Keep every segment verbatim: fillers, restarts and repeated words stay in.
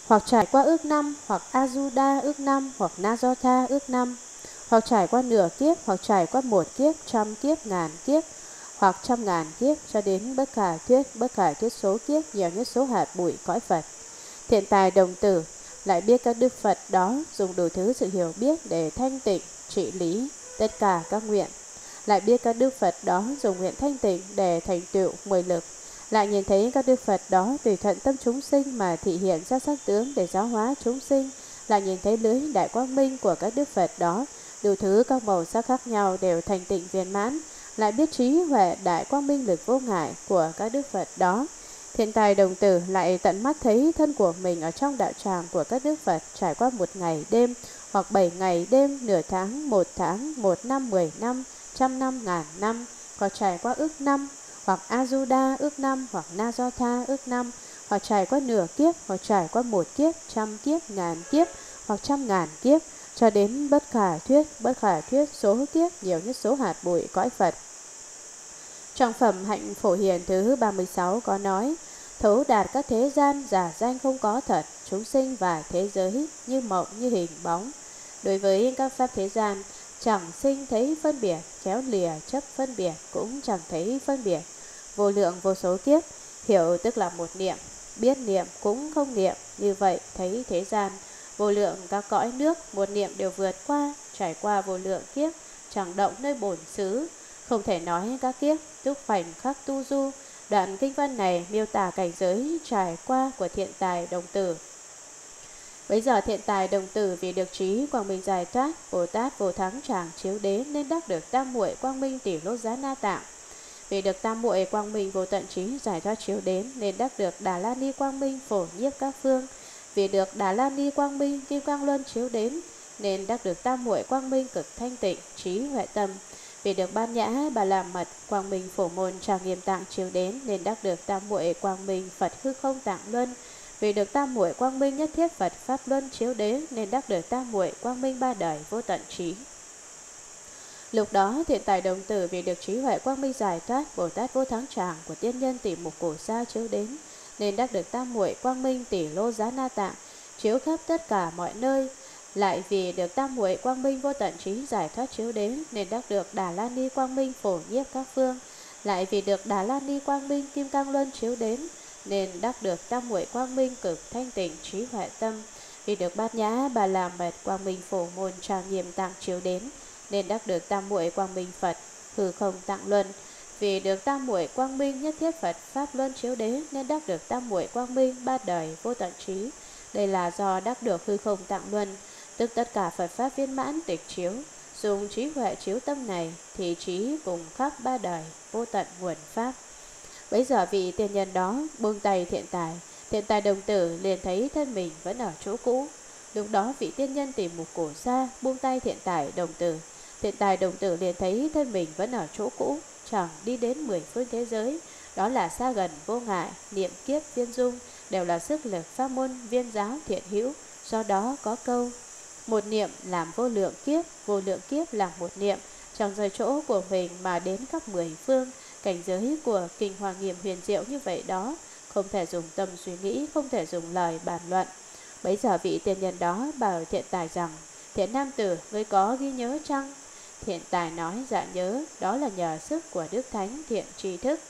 hoặc trải qua ước năm, hoặc Ajuda ước năm, hoặc Najotha ước năm, hoặc trải qua nửa kiếp, hoặc trải qua một kiếp, trăm kiếp, ngàn kiếp, hoặc trăm ngàn kiếp, cho đến bất khả thuyết, bất khả thuyết số kiếp, nhiều nhất số hạt bụi cõi Phật. Thiện tài đồng tử lại biết các đức Phật đó dùng đủ thứ sự hiểu biết để thanh tịnh, trị lý tất cả các nguyện. Lại biết các đức Phật đó dùng nguyện thanh tịnh để thành tựu mười lực. Lại nhìn thấy các đức Phật đó tùy thuận tâm chúng sinh mà thị hiện ra sắc tướng để giáo hóa chúng sinh. Lại nhìn thấy lưới đại quang minh của các đức Phật đó, đủ thứ các màu sắc khác nhau đều thành tịnh viên mãn. Lại biết trí huệ đại quang minh lực vô ngại của các đức Phật đó. Thiện tài đồng tử lại tận mắt thấy thân của mình ở trong đạo tràng của các đức Phật trải qua một ngày đêm, hoặc bảy ngày đêm, nửa tháng, một tháng, một năm, mười năm, trăm năm, ngàn năm, hoặc trải qua ước năm, hoặc Ajuda ước năm, hoặc Najotha ước năm, hoặc trải qua nửa kiếp, hoặc trải qua một kiếp, trăm kiếp, ngàn kiếp, hoặc trăm ngàn kiếp, cho đến bất khả thuyết, bất khả thuyết số kiếp, nhiều nhất số hạt bụi cõi Phật. Trong phẩm Hạnh Phổ Hiền thứ ba mươi sáu có nói: thấu đạt các thế gian giả danh không có thật, chúng sinh và thế giới như mộng như hình bóng. Đối với các pháp thế gian, chẳng sinh thấy phân biệt, khéo lìa chấp phân biệt, cũng chẳng thấy phân biệt. Vô lượng vô số kiếp, hiểu tức là một niệm, biết niệm cũng không niệm, như vậy thấy thế gian vô lượng các cõi nước, một niệm đều vượt qua, trải qua vô lượng kiếp, chẳng động nơi bổn xứ. Không thể nói các kiếp, túc khoảnh khắc tu du. Đoạn kinh văn này miêu tả cảnh giới trải qua của thiện tài đồng tử. Bây giờ thiện tài đồng tử vì được trí quang minh giải thoát, Bồ Tát vô thắng tràng chiếu đến nên đắc được tam muội quang minh tỷ lô giá na tạng. Vì được tam muội quang minh vô tận trí giải thoát chiếu đến nên đắc được Đà La Ni quang minh phổ nhiếp các phương. Vì được Đà La Ni quang minh kim cang luân chiếu đến nên đắc được tam muội quang minh cực thanh tịnh trí huệ tâm. Vì được Bát Nhã Bà La Mật quang minh phổ môn tràng nghiêm tạng chiếu đến nên đắc được tam muội quang minh Phật hư không tạng luân. Vì được tam muội quang minh nhất thiết Phật pháp luân chiếu đến nên đắc được tam muội quang minh ba đời vô tận trí. Lúc đó thiện tài đồng tử vì được trí huệ quang minh giải thoát, Bồ Tát vô thắng tràng của tiên nhân tỷ mục cổ sa chiếu đến nên đắc được tam muội quang minh tỷ lô giá na tạng chiếu khắp tất cả mọi nơi. Lại vì được tam muội quang minh vô tận trí giải thoát chiếu đến nên đắc được Đà La Ni quang minh phổ nhiếp các phương. Lại vì được Đà La Ni quang minh kim cang luân chiếu đến nên đắc được tam muội quang minh cực thanh tịnh trí huệ tâm. Vì được Bát Nhã Bà La Mật quang minh phổ môn trang nghiêm tạng chiếu đến nên đắc được tam muội quang minh Phật hư không tạng luân. Vì được tam muội quang minh nhất thiết Phật pháp luân chiếu đến nên đắc được tam muội quang minh ba đời vô tận trí. Đây là do đắc được hư không tạng luân, tức tất cả Phật pháp viên mãn tịch chiếu. Dùng trí huệ chiếu tâm này thì trí cùng khắp ba đời vô tận nguồn pháp. Bấy giờ vị tiên nhân đó buông tay thiện tài, thiện tài đồng tử liền thấy thân mình vẫn ở chỗ cũ. Lúc đó vị tiên nhân tìm một cổ xa buông tay thiện tài đồng tử, thiện tài đồng tử liền thấy thân mình vẫn ở chỗ cũ, chẳng đi đến mười phương thế giới. Đó là xa gần vô ngại, niệm kiếp viên dung, đều là sức lực pháp môn viên giáo thiện hữu. Do đó có câu: một niệm làm vô lượng kiếp, vô lượng kiếp làm một niệm, chẳng rời chỗ của mình mà đến khắp mười phương. Cảnh giới của kinh Hoa Nghiêm huyền diệu như vậy đó, không thể dùng tâm suy nghĩ, không thể dùng lời bàn luận. Bấy giờ vị tiên nhân đó bảo thiện tài rằng: thiện nam tử, ngươi có ghi nhớ chăng? Thiện tài nói: dạ nhớ, đó là nhờ sức của Đức Thánh thiện tri thức.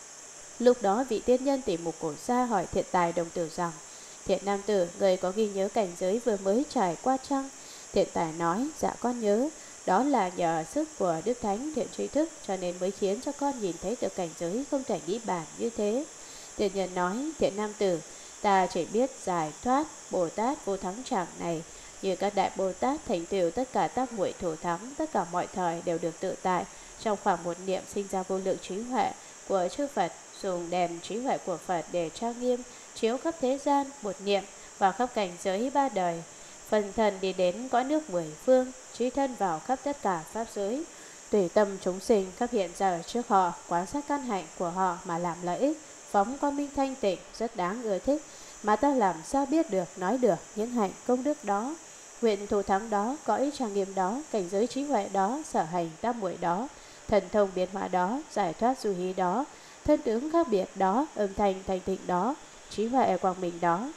Lúc đó vị tiên nhân tỷ mục cổ sa hỏi thiện tài đồng tử rằng: thiện nam tử, người có ghi nhớ cảnh giới vừa mới trải qua chăng? Thiện tài nói: dạ con nhớ, đó là nhờ sức của Đức Thánh thiện tri thức cho nên mới khiến cho con nhìn thấy được cảnh giới không thể nghĩ bàn như thế. Tiên nhân nói: thiện nam tử, ta chỉ biết giải thoát Bồ Tát vô thắng tràng này, như các đại Bồ Tát thành tựu tất cả tác muội thủ thắng, tất cả mọi thời đều được tự tại. Trong khoảng một niệm sinh ra vô lượng trí huệ của chư Phật, dùng đèn trí huệ của Phật để trang nghiêm chiếu khắp thế gian, một niệm vào khắp cảnh giới ba đời. Phần thần đi đến cõi nước mười phương, trí thân vào khắp tất cả pháp giới. Tùy tâm chúng sinh khắp hiện giờ trước họ, quan sát căn hạnh của họ mà làm lợi ích, phóng quang minh thanh tịnh rất đáng ưa thích. Mà ta làm sao biết được, nói được những hạnh công đức đó, nguyện thù thắng đó, cõi trang nghiêm đó, cảnh giới trí huệ đó, sở hành tam muội đó, thần thông biến hóa đó, giải thoát du hí đó, thân tướng khác biệt đó, âm thanh thanh tịnh đó, trí huệ quang minh đó.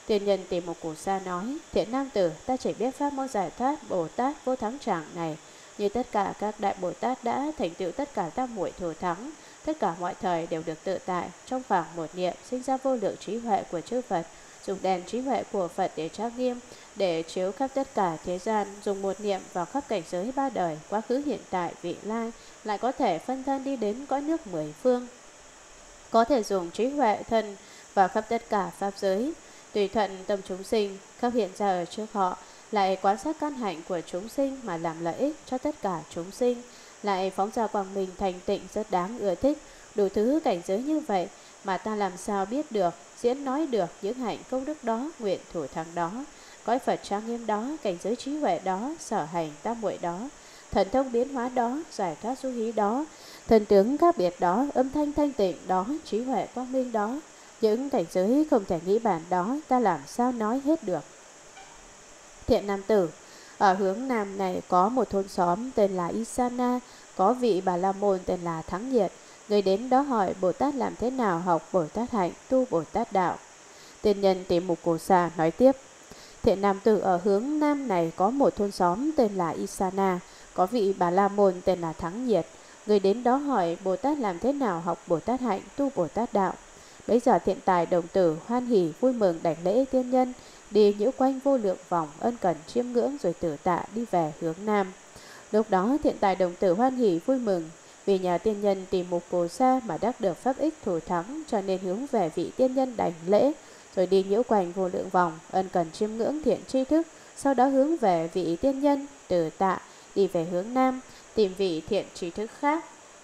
Tiên nhân Tỳ Mục Củ Sa nói: Thiện nam tử, ta chỉ biết pháp môn giải thoát Bồ Tát vô thắng tràng này, như tất cả các đại Bồ Tát đã thành tựu tất cả tam muội thừa thắng, tất cả mọi thời đều được tự tại, trong khoảng một niệm sinh ra vô lượng trí huệ của chư Phật, dùng đèn trí huệ của Phật để trang nghiêm, để chiếu khắp tất cả thế gian, dùng một niệm vào khắp cảnh giới ba đời, quá khứ hiện tại vị lai, lại có thể phân thân đi đến cõi nước mười phương, có thể dùng trí huệ thân vào khắp tất cả pháp giới, tùy thuận tâm chúng sinh khắp hiện ra ở trước họ, lại quan sát căn hạnh của chúng sinh mà làm lợi ích cho tất cả chúng sinh, lại phóng ra quang minh thành tịnh rất đáng ưa thích. Đủ thứ cảnh giới như vậy mà ta làm sao biết được, diễn nói được những hạnh công đức đó, nguyện thủ thắng đó, cõi Phật trang nghiêm đó, cảnh giới trí huệ đó, sở hành tam muội đó, thần thông biến hóa đó, giải thoát du hí đó, thần tướng khác biệt đó, âm thanh thanh tịnh đó, trí huệ quang minh đó, những cảnh giới không thể nghĩ bàn đó, ta làm sao nói hết được. Thiện nam tử, ở hướng nam này có một thôn xóm tên là Isana, có vị Bà La Môn tên là Thắng Nhiệt. Người đến đó hỏi Bồ Tát làm thế nào học Bồ Tát hạnh, tu Bồ Tát đạo. Tiên nhân Tỳ Mục Củ Sa nói tiếp: Thiện nam tử, ở hướng nam này có một thôn xóm tên là Isana, có vị Bà La Môn tên là Thắng Nhiệt. Người đến đó hỏi Bồ Tát làm thế nào học Bồ Tát hạnh, tu Bồ Tát đạo. Bấy giờ thiện tài đồng tử hoan hỉ vui mừng đảnh lễ tiên nhân, đi nhiễu quanh vô lượng vòng, ân cần chiêm ngưỡng rồi tử tạ đi về hướng nam. Lúc đó thiện tài đồng tử hoan hỉ vui mừng, vì nhà tiên nhân Tỳ Mục Củ Sa mà đắc được pháp ích thủ thắng, cho nên hướng về vị tiên nhân đảnh lễ, rồi đi nhiễu quanh vô lượng vòng, ân cần chiêm ngưỡng thiện tri thức, sau đó hướng về vị tiên nhân tử tạ đi về hướng nam, tìm vị thiện tri thức khác.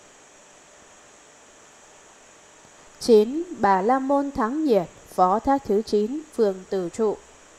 chín. Bà La Môn Thắng Nhiệt, phó thác thứ chín, phường Từ Trụ.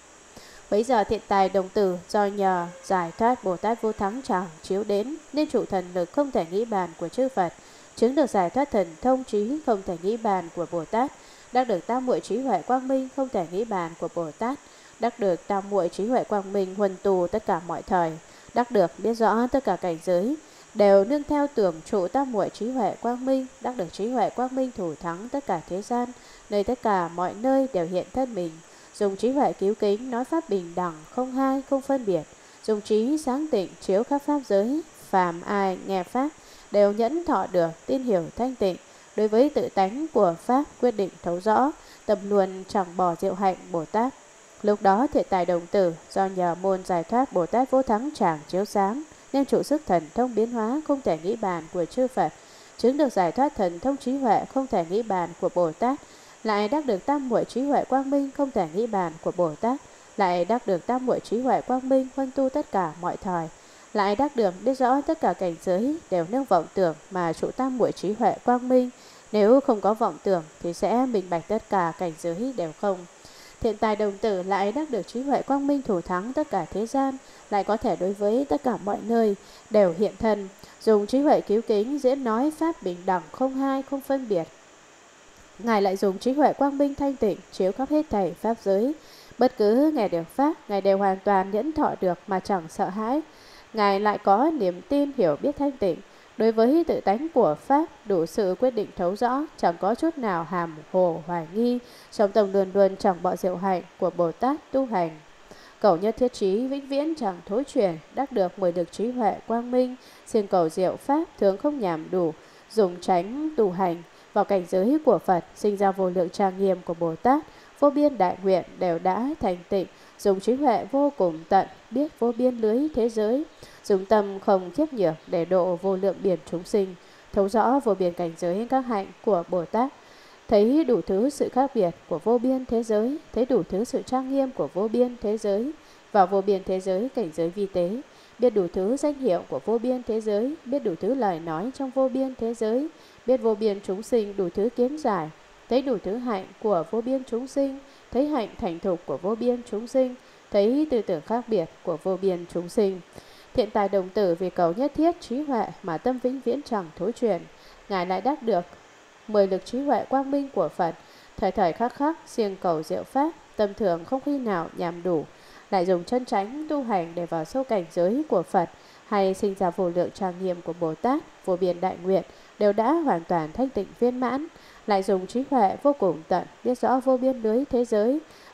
Bấy giờ thiện tài đồng tử do nhờ giải thoát Bồ Tát vô thắng tràng chiếu đến, nên trụ thần lực không thể nghĩ bàn của chư Phật, chứng được giải thoát thần thông trí không thể nghĩ bàn của Bồ Tát, đắc được tam muội trí huệ quang minh không thể nghĩ bàn của Bồ Tát, đắc được tam muội trí huệ quang minh huần tù tất cả mọi thời, đắc được biết rõ tất cả cảnh giới, đều nương theo tưởng trụ tam muội trí huệ quang minh, đắc được trí huệ quang minh thủ thắng tất cả thế gian, nơi tất cả mọi nơi đều hiện thân mình, dùng trí huệ cứu kính nói pháp bình đẳng không hai không phân biệt, dùng trí sáng tịnh chiếu khắp pháp giới, phàm ai nghe pháp đều nhẫn thọ được, tin hiểu thanh tịnh, đối với tự tánh của pháp quyết định thấu rõ, tập luôn chẳng bỏ diệu hạnh Bồ Tát. Lúc đó thiện tài đồng tử do nhờ môn giải thoát Bồ Tát vô thắng tràng chiếu sáng, nên trụ sức thần thông biến hóa không thể nghĩ bàn của chư Phật, chứng được giải thoát thần thông trí huệ không thể nghĩ bàn của Bồ Tát, lại đắc được tam muội trí huệ quang minh không thể nghĩ bàn của Bồ Tát, lại đắc được tam muội trí huệ quang minh huân tu tất cả mọi thời, lại đắc được biết rõ tất cả cảnh giới đều nương vọng tưởng mà trụ tam muội trí huệ quang minh. Nếu không có vọng tưởng thì sẽ minh bạch tất cả cảnh giới đều không. Thiện tài đồng tử lại đắc được trí huệ quang minh thủ thắng tất cả thế gian, lại có thể đối với tất cả mọi nơi đều hiện thân, dùng trí huệ cứu kính diễn nói pháp bình đẳng không hai không phân biệt. Ngài lại dùng trí huệ quang minh thanh tịnh chiếu khắp hết thảy pháp giới, bất cứ Ngài được pháp, Ngài đều hoàn toàn nhẫn thọ được mà chẳng sợ hãi. Ngài lại có niềm tin hiểu biết thanh tịnh, đối với tự tánh của pháp đủ sự quyết định thấu rõ, chẳng có chút nào hàm hồ hoài nghi, trong tâm luôn luôn chẳng bỏ diệu hạnh của Bồ Tát tu hành. Cầu nhất thiết trí vĩnh viễn chẳng thối chuyển, đắc được mười lực trí huệ quang minh, xin cầu diệu pháp thường không nhảm đủ, dùng tránh tu hành vào cảnh giới của Phật, sinh ra vô lượng trang nghiêm của Bồ Tát, vô biên đại nguyện đều đã thành tịnh, dùng trí huệ vô cùng tận, biết vô biên lưới thế giới, dùng tâm không chấp nhược để độ vô lượng biển chúng sinh, thấu rõ vô biên cảnh giới các hạnh của Bồ Tát, thấy đủ thứ sự khác biệt của vô biên thế giới, thấy đủ thứ sự trang nghiêm của vô biên thế giới, vào vô biên thế giới cảnh giới vi tế, biết đủ thứ danh hiệu của vô biên thế giới, biết đủ thứ lời nói trong vô biên thế giới, biết vô biên chúng sinh đủ thứ kiến giải, thấy đủ thứ hạnh của vô biên chúng sinh, thấy hạnh thành thục của vô biên chúng sinh, thấy tư tưởng khác biệt của vô biên chúng sinh. Thiện tài đồng tử vì cầu nhất thiết trí huệ mà tâm vĩnh viễn chẳng thối chuyển, Ngài lại đắc được mười lực trí huệ quang minh của Phật, thời thời khắc khắc siêng cầu diệu pháp, tâm thường không khi nào nhàm đủ, lại dùng chân chánh tu hành để vào sâu cảnh giới của Phật, hay sinh ra vô lượng trang nghiêm của Bồ Tát, vô biên đại nguyện đều đã hoàn toàn thanh tịnh viên mãn, lại dùng trí huệ vô cùng tận biết rõ vô biên lưới thế giới,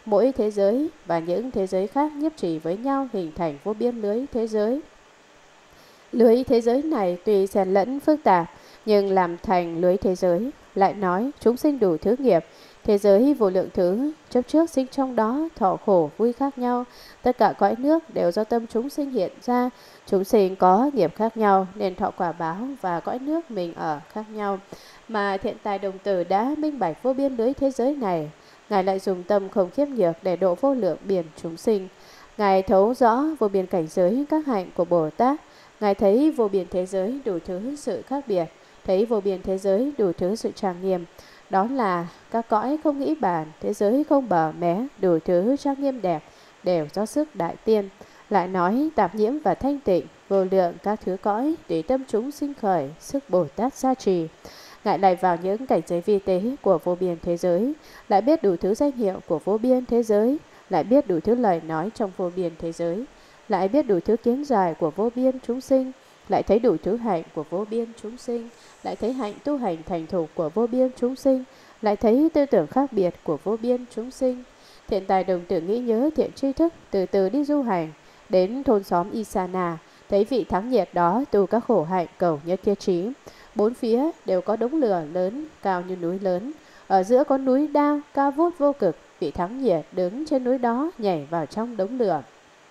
Mỗi thế giới và những thế giới khác nhiếp trì với nhau hình thành vô biên lưới thế giới. Lưới thế giới này tuy xen lẫn phức tạp, nhưng làm thành lưới thế giới. Lại nói, chúng sinh đủ thứ nghiệp, thế giới vô lượng thứ, chấp trước sinh trong đó, thọ khổ vui khác nhau. Tất cả cõi nước đều do tâm chúng sinh hiện ra. Chúng sinh có nghiệp khác nhau, nên thọ quả báo và cõi nước mình ở khác nhau. Mà Thiện Tài Đồng Tử đã minh bạch vô biên lưới thế giới này. Ngài lại dùng tâm không khiếp nhược để độ vô lượng biển chúng sinh. Ngài thấu rõ vô biên cảnh giới các hạnh của Bồ Tát. Ngài thấy vô biên thế giới đủ thứ sự khác biệt, thấy vô biên thế giới đủ thứ sự trang nghiêm. Đó là các cõi không nghĩ bàn, thế giới không bờ mé, đủ thứ trang nghiêm đẹp, đều do sức đại tiên. Lại nói tạp nhiễm và thanh tịnh, vô lượng các thứ cõi, để tâm chúng sinh khởi, sức Bồ Tát gia trì. Ngài lại vào những cảnh giới vi tế của vô biên thế giới, lại biết đủ thứ danh hiệu của vô biên thế giới, lại biết đủ thứ lời nói trong vô biên thế giới, lại biết đủ thứ kiến giải của vô biên chúng sinh, lại thấy đủ thứ hạnh của vô biên chúng sinh, lại thấy hạnh tu hành thành thục của vô biên chúng sinh, lại thấy tư tưởng khác biệt của vô biên chúng sinh. Thiện Tài Đồng Tử nghĩ nhớ thiện tri thức, từ từ đi du hành, đến thôn xóm Isana, thấy vị thắng nhiệt đó tu các khổ hạnh cầu nhất thiết trí. Bốn phía đều có đống lửa lớn, cao như núi lớn. Ở giữa có núi đao, cao vút vô cực. Vị thắng nhiệt đứng trên núi đó, nhảy vào trong đống lửa.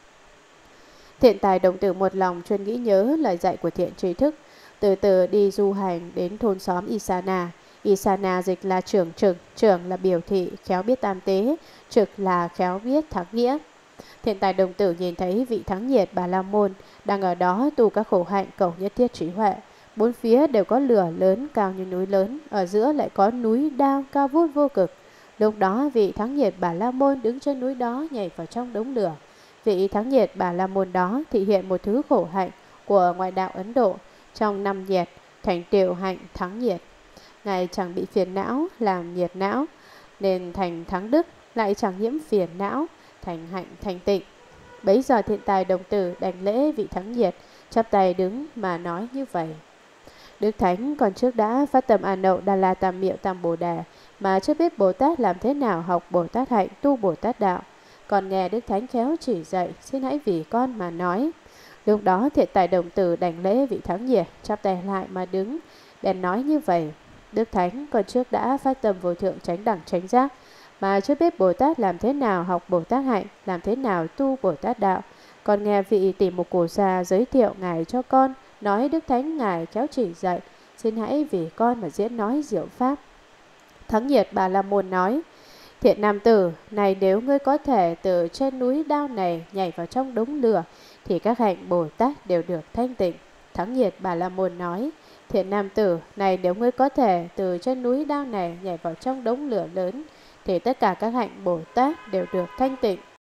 Thiện Tài Đồng Tử một lòng chuyên nghĩ nhớ lời dạy của thiện tri thức, từ từ đi du hành đến thôn xóm Isana. Isana dịch là trưởng trực, trưởng là biểu thị, khéo biết tam tế, trực là khéo biết thắng nghĩa. Thiện Tài Đồng Tử nhìn thấy vị thắng nhiệt Bà La Môn đang ở đó tu các khổ hạnh cầu nhất thiết trí huệ. Bốn phía đều có lửa lớn cao như núi lớn, ở giữa lại có núi đao cao vút vô cực. Lúc đó vị thắng nhiệt Bà La Môn đứng trên núi đó nhảy vào trong đống lửa. Vị thắng nhiệt Bà La Môn đó thị hiện một thứ khổ hạnh của ngoại đạo Ấn Độ, trong năm nhiệt thành tựu hạnh thắng nhiệt. Ngài chẳng bị phiền não làm nhiệt não, nên thành thắng đức, lại chẳng nhiễm phiền não thành hạnh thành tịnh. Bấy giờ Thiện Tài Đồng Tử đảnh lễ vị thắng nhiệt, chắp tay đứng mà nói như vậy: Đức Thánh còn trước đã phát tâm A Nậu Đà La Tam Miệu Tam Bồ Đề, mà chưa biết Bồ Tát làm thế nào học Bồ Tát hạnh tu Bồ Tát đạo. Còn nghe Đức Thánh khéo chỉ dạy, xin hãy vì con mà nói. Lúc đó Thiện Tài Đồng Tử đảnh lễ vị thắng nhiệt, chắp tay lại mà đứng, bèn nói như vậy: Đức Thánh còn trước đã phát tâm vô thượng chánh đẳng chánh giác, mà chưa biết Bồ Tát làm thế nào học Bồ Tát hạnh, làm thế nào tu Bồ Tát đạo. Còn nghe vị tỷ mục cổ già giới thiệu Ngài cho con, nói Đức Thánh Ngài khéo chỉ dạy, xin hãy vì con mà diễn nói diệu pháp. Thắng nhiệt Bà La Môn nói: Thiện nam tử, này nếu ngươi có thể từ trên núi đao này nhảy vào trong đống lửa, thì các hạnh Bồ Tát đều được thanh tịnh. Thắng nhiệt Bà La Môn nói: Thiện nam tử, này nếu ngươi có thể từ trên núi đao này nhảy vào trong đống lửa lớn, thì tất cả các hạnh Bồ Tát đều được thanh tịnh.